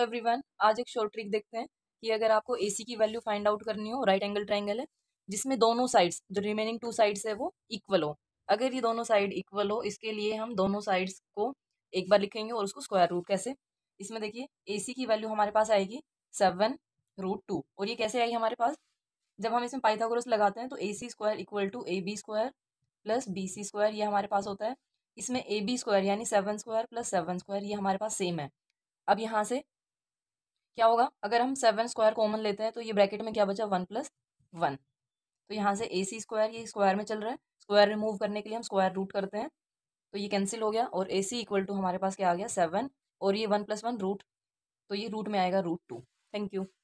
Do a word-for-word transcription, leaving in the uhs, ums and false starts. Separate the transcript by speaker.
Speaker 1: Everyone, आज एक short trick देखते हैं कि अगर आपको ए सी की वैल्यू फाइंड आउट करनी हो, राइट एंगल ट्राइंगल है जिसमें दोनों साइड्स जो रिमेनिंग टू साइड्स है वो इक्वल हो। अगर ये दोनों साइड इक्वल हो, इसके लिए हम दोनों साइड्स को एक बार लिखेंगे और उसको स्क्वायर रूट कैसे। इसमें देखिए ए सी की वैल्यू हमारे पास आएगी सेवन रूट टू। और ये कैसे आई हमारे पास, जब हम इसमें पाइथागोरस लगाते हैं तो A C square equal to A B square plus B C square, ये हमारे पास होता है। इसमें ए बी स्क्वायर यानी seven square plus seven square, ये हमारे पास सेम है। अब यहाँ से क्या होगा, अगर हम सेवन स्क्वायर कॉमन लेते हैं तो ये ब्रैकेट में क्या बचा, वन प्लस वन। तो यहाँ से ए सी स्क्वायर, ये स्क्वायर में चल रहा है, स्क्वायर रिमूव करने के लिए हम स्क्वायर रूट करते हैं तो ये कैंसिल हो गया और ए सी इक्वल टू हमारे पास क्या आ गया, सेवन, और ये वन प्लस वन रूट, तो ये रूट में आएगा रूट टू। Thank you.